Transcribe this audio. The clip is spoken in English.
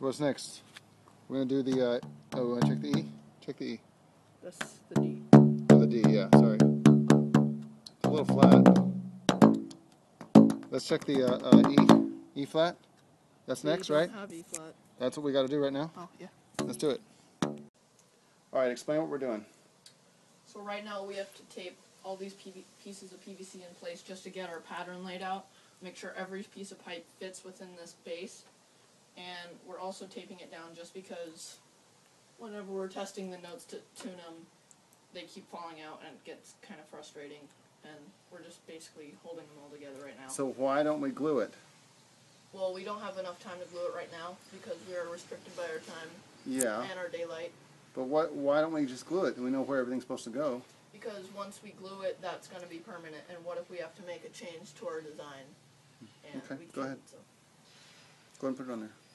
what's next? We're going to do the, oh, we want to check the E? Check the E. That's the D. Oh, the D, yeah, sorry. It's a little flat. Let's check the E flat. That's next, right? Have E flat. That's what we got to do right now? Oh, yeah. Let's do it. Alright, explain what we're doing. So right now we have to tape all these pieces of PVC in place just to get our pattern laid out. Make sure every piece of pipe fits within this base. And we're also taping it down just because whenever we're testing the notes to tune them, they keep falling out and it gets kind of frustrating. And we're just basically holding them all together right now. So why don't we glue it? Well, we don't have enough time to glue it right now because we are restricted by our time and our daylight. But why don't we just glue it? We know where everything's supposed to go. Because once we glue it, that's going to be permanent. And what if we have to make a change to our design? And Okay, we go ahead. So. Go ahead and put it on there.